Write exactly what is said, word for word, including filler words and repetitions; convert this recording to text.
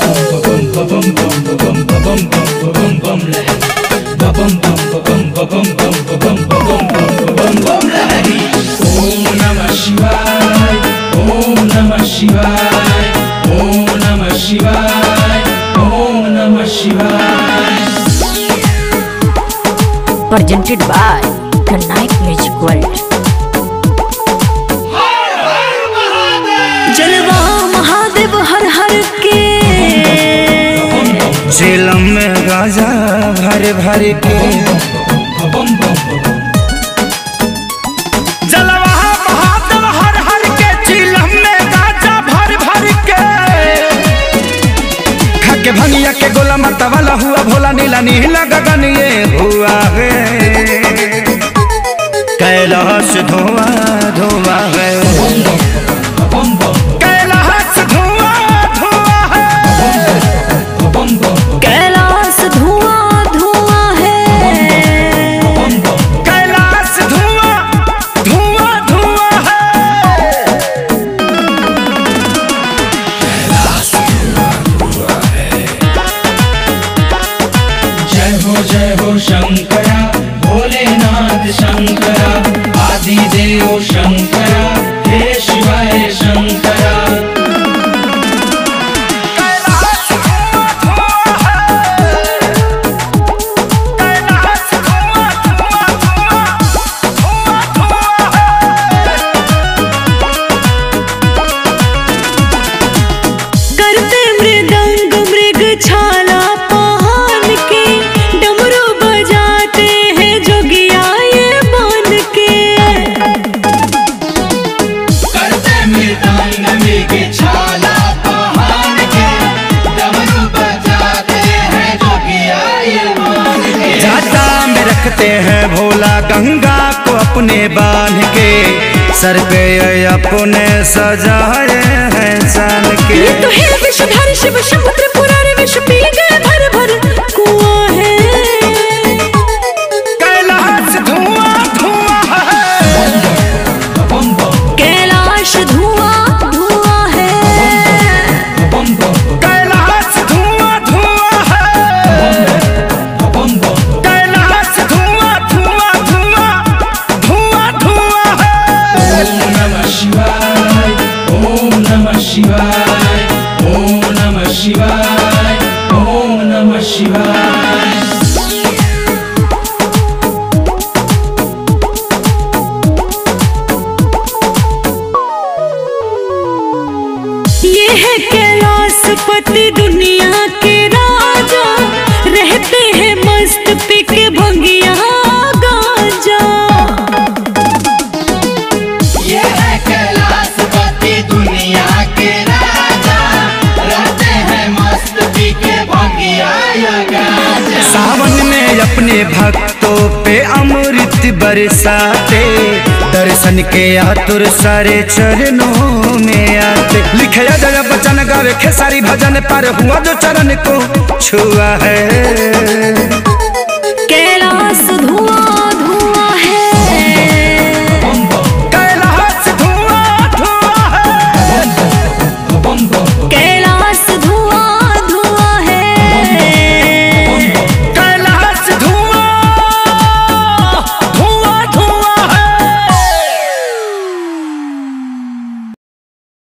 Presented by the Night Music World. जलवा महादेव हर हर के, झेलम में गाजा भर भर के। जलवा महादेव हर हर के, झेलम में गाजा भर भर के। खाके भंगिया के गोला मरता वाला हुआ भोला, नीला नीला गगन ये हुआ है। कैलाश धुआं धुआं है, कैलाश धुआं धुआं है, कैलाश धुआं धुआं है, कैलाश धुआं धुआं धुआं है, कैलाश धुआं धुआं है। जय हो जय हो शंकरा, भोलेनाथ शंकरा, आदि देव शंकरा, हे शिवाय शंकरा। कैलाश धुआं धुआं है, कैलाश धुआं धुआं धुआं धुआं है। करते मृदंग मृग छाला पहन के, डमरू बजाते हैं जोगिया ये बन के। करते मृदंग मृग छाला पहन के, डमरू बजाते हैं जोगिया ये मान के। जाता में रखते हैं भोला गंगा को अपने बांध के, सर पे अपने सजाए हैं सान के। ये तो है विषधारी शिव शंभु त्रिपुरारी, विष पी गए भर भर कुआं है। कैलाश धुआं धुआं है, कैलाश धुआं धुआं है, कैलाश धुआं धुआं है, कैलाश धुआं धुआं धुआं धुआं धुआं है। ओम नमः शिवाय, ओम नमः शिवाय, ओम नमः शिवाय, ओम नमः शिवाय। ये है कैलाशपति दुनिया के राजा, रहते हैं मस्त पी के भंगिया गांजा। ये है कैलाशपति दुनिया के राजा, रहते हैं मस्त पी के भंगिया गांजा। सावन में अपने भक्तों पे अमृत बरसाते, दर्शन के आतुर सारे चरणों में आते। लिखे जय बचन गावे खेसारी भजन, पर हुआ जो चरण को छुआ है।